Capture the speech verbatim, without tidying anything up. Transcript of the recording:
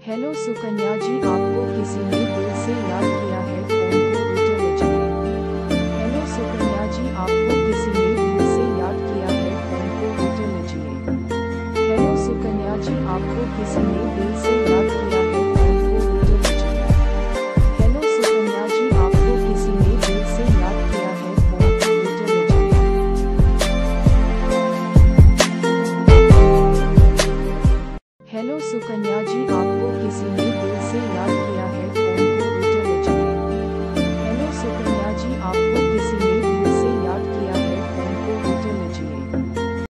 Hello Sukanya जी, आपको किसी ने दिल से याद किया है, फोन को उठा लीजिए। हेलो सुकन्या जी, आपको किसी ने दिल से याद किया है, फोन को उठा लीजिए। हेलो सुकन्या जी, आपको किसी ने दिल से